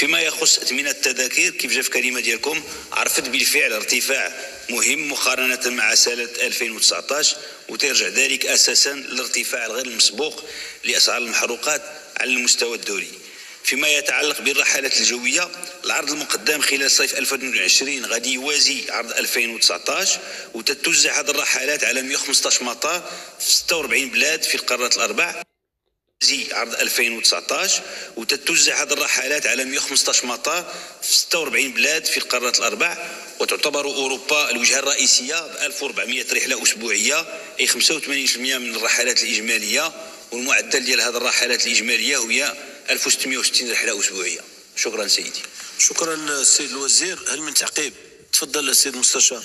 فيما يخص تأمين التذاكر كيف جا في كلمة ديالكم عرفت بالفعل ارتفاع مهم مقارنة مع سنة 2019 وترجع ذلك أساسا للارتفاع الغير مسبوق لأسعار المحروقات على المستوى الدولي. فيما يتعلق بالرحلات الجوية العرض المقدم خلال صيف 2020 غادي يوازي عرض 2019 وتتوزع هذه الرحلات على 115 مطار في 46 بلاد في القارات الأربع. عرض 2019 وتتوزع هذه الرحلات على 115 مطار في 46 بلاد في القارات الأربع، وتعتبر أوروبا الوجهة الرئيسية ب 1400 رحلة أسبوعية أي 85% من الرحلات الإجمالية، والمعدل ديال هذه الرحلات الإجمالية هي 1660 رحلة أسبوعية. شكرا سيدي. شكرا السيد الوزير. هل من تعقيب؟ تفضل السيد المستشار.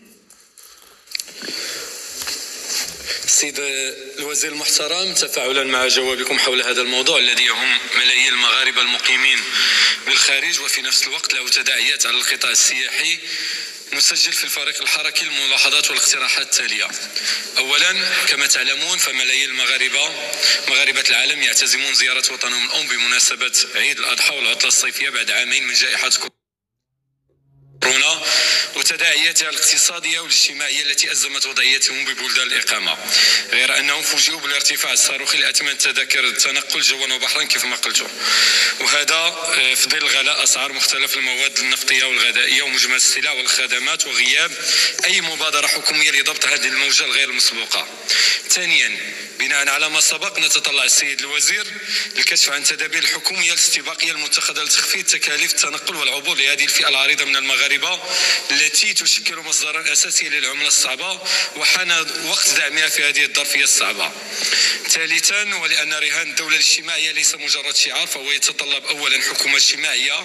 سيد الوزير المحترم، تفاعلا مع جوابكم حول هذا الموضوع الذي يهم ملايين المغاربة المقيمين بالخارج وفي نفس الوقت له تداعيات على القطاع السياحي، نسجل في الفريق الحركي الملاحظات والاقتراحات التالية. أولا، كما تعلمون فملايين مغاربة العالم يعتزمون زيارة وطنهم الأم بمناسبة عيد الأضحى والعطلة الصيفية بعد عامين من جائحة كورونا وتداعياتها الاقتصادية والاجتماعية التي أزمت وضعيتهم ببلدان الإقامة، غير أنهم فوجئوا بالارتفاع الصاروخي لأثمان تذاكر التنقل جوا وبحرا كيف ما قلتوا، وهذا في ظل غلاء أسعار مختلف المواد النفطية والغذائية ومجمل السلع والخدمات وغياب أي مبادرة حكومية لضبط هذه الموجة الغير مسبوقة. ثانيا، بناء على ما سبق نتطلع السيد الوزير للكشف عن التدابير الحكومية الاستباقية المتخذة لتخفيض تكاليف التنقل والعبور لهذه الفئة العريضة من المغاربة التي تشكل مصدرا أساسيا للعملة الصعبة، وحان وقت دعمها في هذه الظرفية الصعبة. ثالثا، ولأن رهان الدولة الاجتماعية ليس مجرد شعار، فهو يتطلب أولا حكومة اجتماعية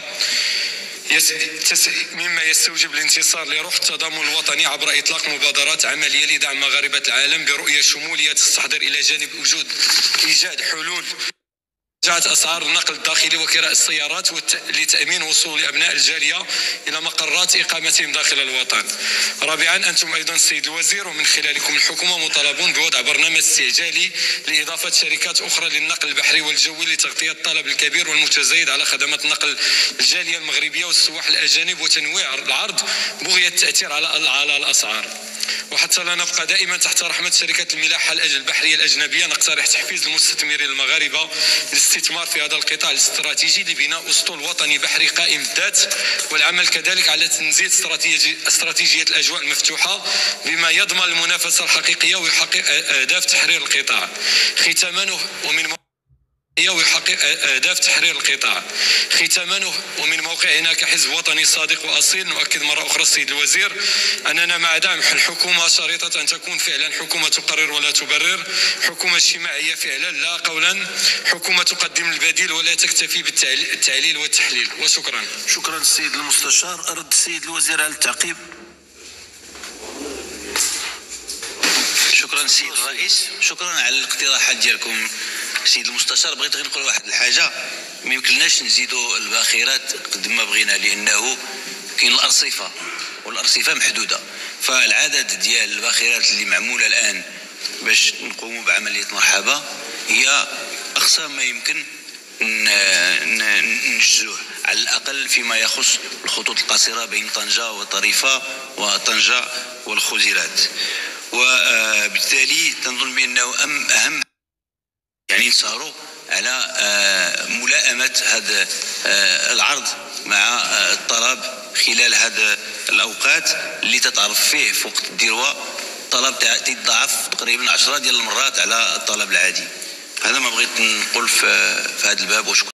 مما يستوجب الانتصار لروح التضامن الوطني عبر إطلاق مبادرات عملية لدعم مغاربة العالم برؤية شمولية تستحضر إلى جانب وجود إيجاد حلول جاءت أسعار النقل الداخلي وكراء السيارات لتأمين وصول أبناء الجالية إلى مقرات إقامتهم داخل الوطن. رابعا، أنتم أيضا السيد الوزير ومن خلالكم الحكومة مطالبون بوضع برنامج استعجالي لإضافة شركات أخرى للنقل البحري والجوي لتغطية الطلب الكبير والمتزايد على خدمات نقل الجالية المغربية والسواح الأجانب وتنويع العرض بغية التأثير على الأسعار. وحتى لا نبقى دائما تحت رحمة شركة الملاحة البحرية الأجنبية، نقترح تحفيز المستثمرين المغاربة للاستثمار في هذا القطاع الاستراتيجي لبناء أسطول وطني بحري قائم الذات، والعمل كذلك على تنزيل استراتيجية الأجواء المفتوحة بما يضمن المنافسة الحقيقية ويحقق أهداف تحرير القطاع. ختاما ومن موقعنا كحزب وطني صادق وأصيل نؤكد مرة أخرى السيد الوزير أننا مع دعم الحكومة شريطة أن تكون فعلا حكومة تقرر ولا تبرر، حكومة اجتماعية فعلا لا قولا، حكومة تقدم البديل ولا تكتفي بالتعليل والتحليل. وشكرا. شكرا السيد المستشار. أرد السيد الوزير على التعقيب. شكرا السيد الرئيس. شكرا على الاقتراحات ديالكم سيد المستشار. بغيت غير نقول واحد الحاجه، ما يمكنناش نزيدوا الباخرات قد ما بغينا لانه كاين الارصفه والارصفه محدوده، فالعدد ديال الباخرات اللي معموله الان باش نقوموا بعمليه مرحبا هي اقصى ما يمكن ننجزوه على الاقل فيما يخص الخطوط القصيره بين طنجه وطريفه وطنجه والخزيرات، وبالتالي تنظن بانه اهم يعني نسهروا على ملائمة هذا العرض مع الطلب خلال هذا الأوقات اللي تتعرف فيه في وقت الذروة الطلب تضاعف تقريبا 10 ديال المرات على الطلب العادي. هذا ما بغيت نقول في هذا الباب. وشكرا.